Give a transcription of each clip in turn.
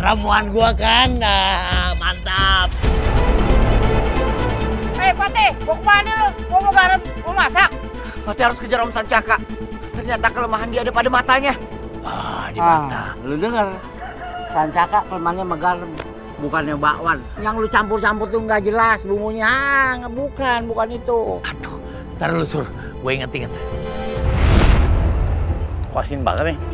ramuan gua kan. Nah, mantap. Fatih, mau kemana lu? Mau garam? Mau masak? Fatih harus kejar Om Sancaka. Ternyata kelemahan dia ada pada matanya. Di mata. Lu dengar? Sancaka kelemahannya garam, bukannya bakwan. Yang lu campur-campur tuh nggak jelas bumbunya. Bukan itu. Aduh, ntar lu Sur, gue inget-inget. Kuasin banget nih.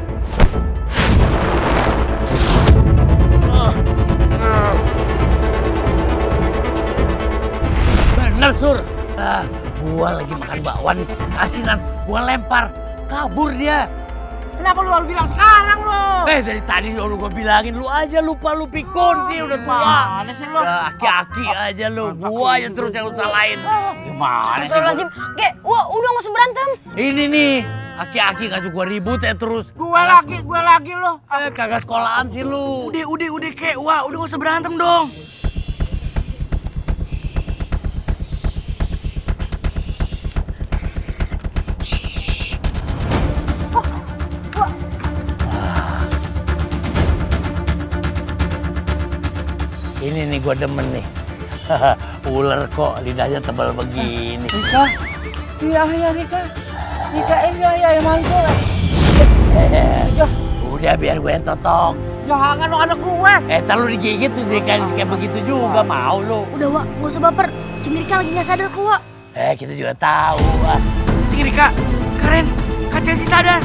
Bener Sur, gua lagi makan bakwan nih, kasinan, gua lempar, kabur dia. Kenapa lu baru bilang sekarang lu? Dari tadi lu gua bilangin, lu aja lupa, lu pikun sih, udah tua. Mana sih lu? Aki-aki aja lu, gua aja terus yang lu salahin. Gimana sih? Astagfirullahaladzim, wah udah gak usah berantem. Ini nih, aki-aki ngajak gua ribut ya terus. Gue lagi lu. Kagak sekolahan sih lu. Udah kek, wah udah gak usah berantem dong. Ini nih gua demen nih. Ular kok lidahnya tebal begini. Rika, iya Rika. Rika yang mantul. Udah biar gue yang totok. Jangan lu anak gue. Ntar lu digigit tuh kayak begitu juga mau lu. Udah Wak, gak usah baper. Cimrika lagi gak sadar kok Wak. Kita juga tahu. Cik Rika, keren. Kak Chelsea sadar.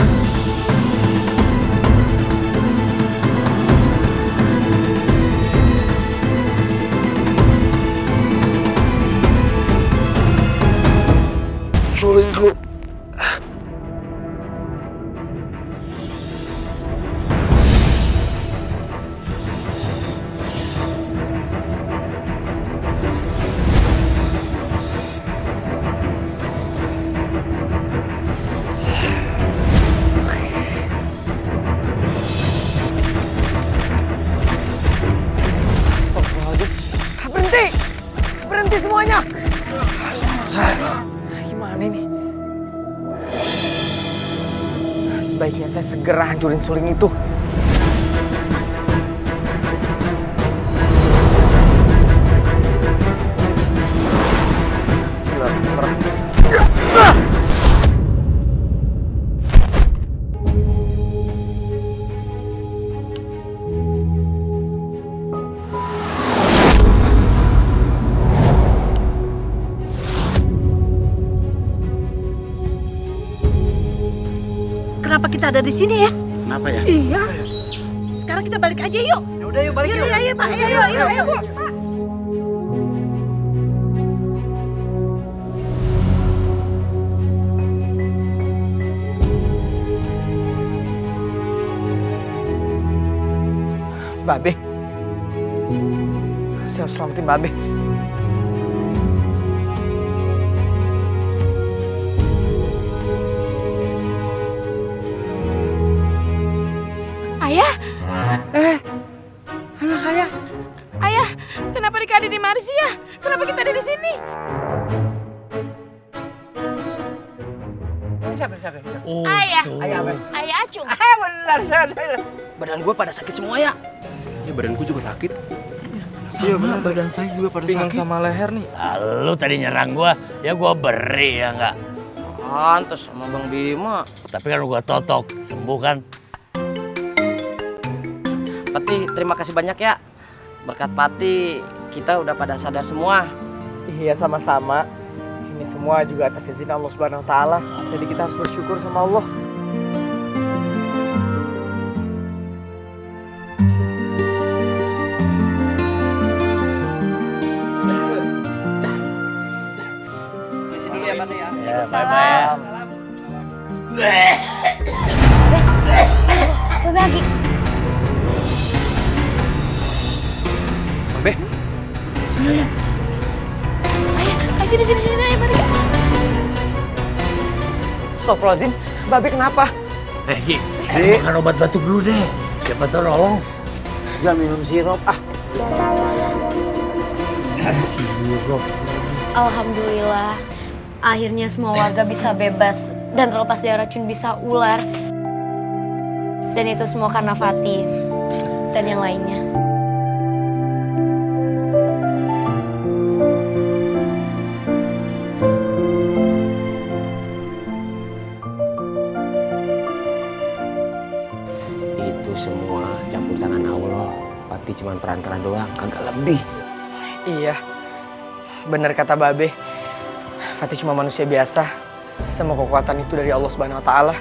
Selingkuh. Berhenti semuanya. Gimana ini? Sebaiknya saya segera hancurin suling itu. Kenapa kita ada di sini ya? Kenapa ya? Iya. Sekarang kita balik aja yuk. Yaudah yuk balik yuk. Iya Pak. Ayo. Babe. Saya harus selamatin Babe. Ayah, Anak ayah. ayah, kenapa Rika ada di Marsi ya? Kenapa kita ada di sini? Ini siapa? Ayah, Ayah apa? ayah Acung. Benar. Badan gue pada sakit semua ya. Ini badanku juga sakit. Iya benar, badan saya juga pada Pinggang sakit. sama leher nih. Lu tadi nyerang gua, ya gua beri ya enggak. Pantes sama Bang Bima. Tapi kan gua totok, sembuh kan? Pati, terima kasih banyak ya. Berkat Pati, kita udah pada sadar semua. Iya sama-sama. Ini semua juga atas izin Allah Subhanahu Wa Taala. Jadi kita harus bersyukur sama Allah. Isi dulu ya Pati ya. Ya, bye-bye. Babe lagi. Babe, Ayo sini, ayo balik. Astagfirullahaladzim, Babe kenapa? Gi, makan obat batuk dulu deh. Siapa tahu nolong. Jangan minum sirup. Sirup. Alhamdulillah, akhirnya semua warga bisa bebas dan terlepas dari racun bisa ular. Dan itu semua karena Fatih. dan yang lainnya. Itu semua campur tangan Allah. Pati cuma perantara doang, kagak lebih. Iya, benar kata Babe. Fatih cuma manusia biasa. Semua kekuatan itu dari Allah Subhanahu wa Ta'ala.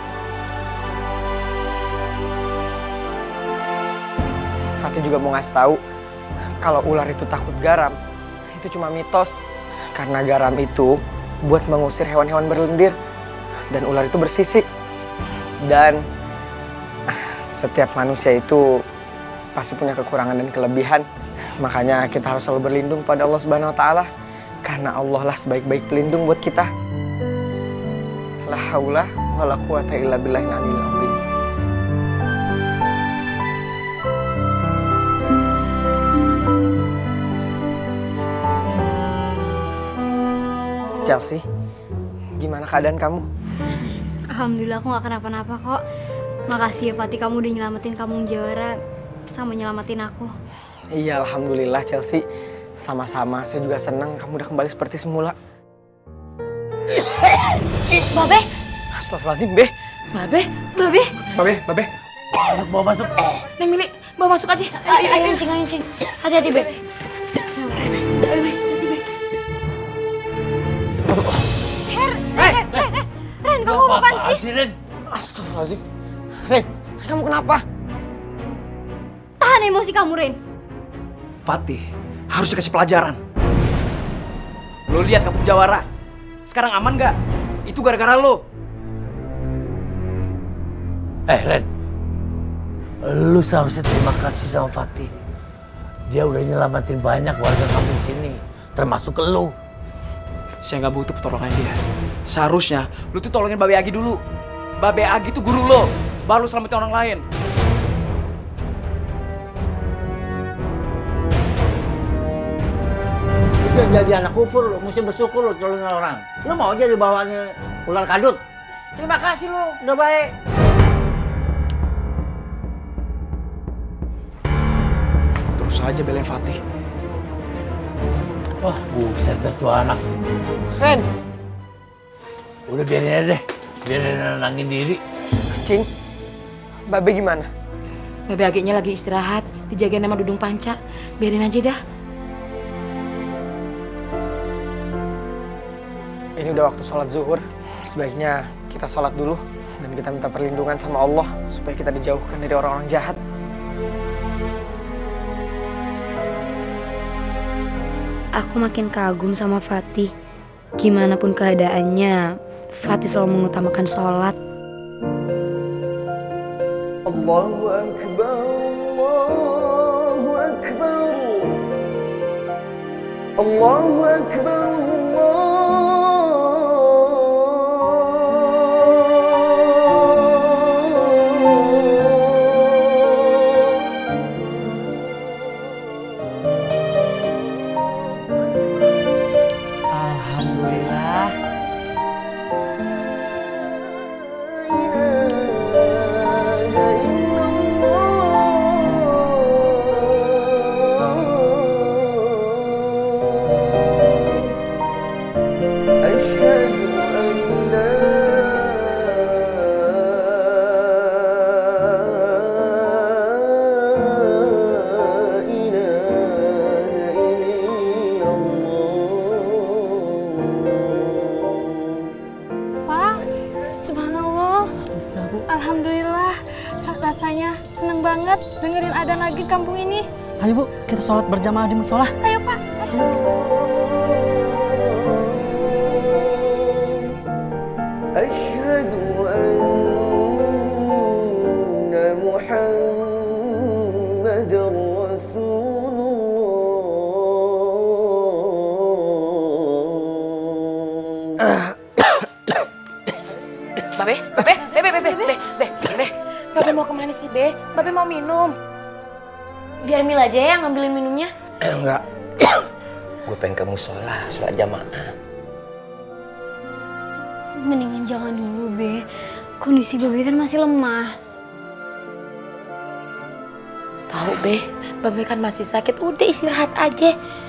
Fatih juga mau ngasih tahu kalau ular itu takut garam, itu cuma mitos. Karena garam itu buat mengusir hewan-hewan berlendir dan ular itu bersisik. Dan setiap manusia itu pasti punya kekurangan dan kelebihan. Makanya kita harus selalu berlindung pada Allah Subhanahu wa Ta'ala. Karena Allah lah sebaik-baik pelindung buat kita. La haula wala quwata illa billahil aliyil azim. Chelsea, gimana keadaan kamu? Alhamdulillah aku gak kenapa-napa kok. Makasih ya Fatih, kamu udah nyelamatin Kampung Jawara sama nyelamatin aku. Iya, alhamdulillah Chelsea. Sama-sama, saya juga senang kamu udah kembali seperti semula. Babe, Astagfirullahaladzim, Be. Babe, Babe. Bawa masuk. Neng Mili, bawa masuk aja. ayo Encing. Hati-hati, Be. Ren, kamu apaan sih? Ren? Astagfirullahaladzim. Ren, kamu kenapa? Tahan emosi kamu, Ren. Fatih harus dikasih pelajaran. Lo lihat Kampung Jawara. Sekarang aman nggak? Itu gara-gara lo. Ren. Lu seharusnya terima kasih sama Fatih. Dia udah nyelamatin banyak warga kampung sini, termasuk lu. Saya nggak butuh pertolongan dia. Seharusnya lu tuh tolongin Babe Agi dulu. Babe Agi tuh guru lo, baru selamatin orang lain. Itu jadi anak kufur, lu mesti bersyukur lu tolongin orang. Lu mau aja dibawanya ular kadut. Terima kasih lu, udah baik. Terus aja belain Fatih. Wah, buset dah tuh anak. Ren, Udah biarin aja deh. Biar dia nenangin diri. Cing, Babe gimana? Babe Aginya lagi istirahat, dijagain sama Dudung Panca. Biarin aja dah. Ini udah waktu sholat zuhur. Sebaiknya kita sholat dulu. Dan kita minta perlindungan sama Allah. Supaya kita dijauhkan dari orang-orang jahat. Aku makin kagum sama Fatih. Gimana pun keadaannya, Fatih selalu mengutamakan sholat. Allahu Akbar, Allahu Akbar. Allahu Akbar, Alhamdulillah. Subhanallah, alhamdulillah, rasanya seneng banget dengerin adzan lagi kampung ini. Ayo Bu, kita sholat berjamaah di musola. Ayo Pak. Asyhadu anna Muhammadar Rasulullah. Babe mau kemana sih, Be? Babe mau minum. Biar Mil aja yang ngambilin minumnya. Enggak. Gue pengen ke musola, sholat jamaah. Mendingan jangan dulu, Be. Kondisi Babe kan masih lemah. Tahu, Be. Babe kan masih sakit. Udah istirahat aja.